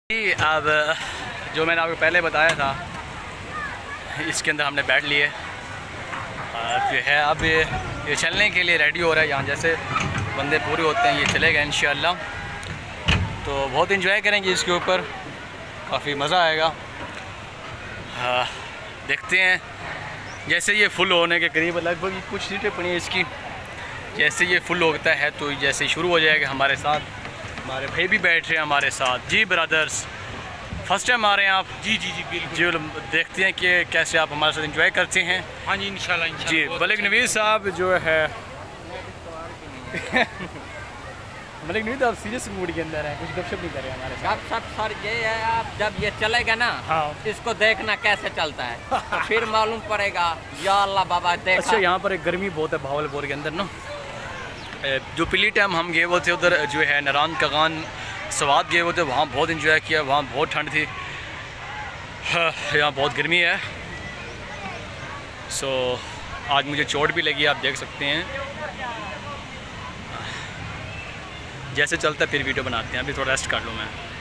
अब जो मैंने आपको पहले बताया था, इसके अंदर हमने बैठ लिए जो है। अब ये चलने के लिए रेडी हो रहा है। यहाँ जैसे बंदे पूरे होते हैं ये चलेगा इंशाअल्लाह। तो बहुत इंजॉय करेंगे इसके ऊपर, काफ़ी मज़ा आएगा। देखते हैं जैसे ये फुल होने के करीब, लगभग कुछ सीटें पड़ी हैं इसकी। जैसे ये फुल होता है तो जैसे शुरू हो जाएगा हमारे साथ। हमारे भाई भी बैठ रहे हैं हमारे साथ। जी ब्रदर्स, फर्स्ट टाइम आ रहे हैं आप? जी जी जी बिल्कुल। जी, देखते हैं कि कैसे आप हमारे साथ एंजॉय करते हैं। हाँ जी इंशाल्लाह जी मलिक नवीद साहब जो है मलिक नवीद आप सीरियस मूड के अंदर हैं, कुछ गपशप नहीं कर रहे हैं हमारे साथ? गपशप सर ये है, आप जब ये चलेगा ना हाँ इसको देखना कैसे चलता है तो फिर मालूम पड़ेगा। या अल्लाह बाबा देखा। अच्छा, यहाँ पर एक गर्मी बहुत है भावलपुर के अंदर ना। जो पिछली टाइम हम गए वो थे उधर जो है नारायण कगान स्वाद गए वो थे, वहाँ बहुत इंजॉय किया, वहाँ बहुत ठंड थी। यहाँ बहुत गर्मी है। सो आज मुझे चोट भी लगी, आप देख सकते हैं। जैसे चलता है फिर वीडियो बनाते हैं। अभी थोड़ा रेस्ट कर लूँ मैं।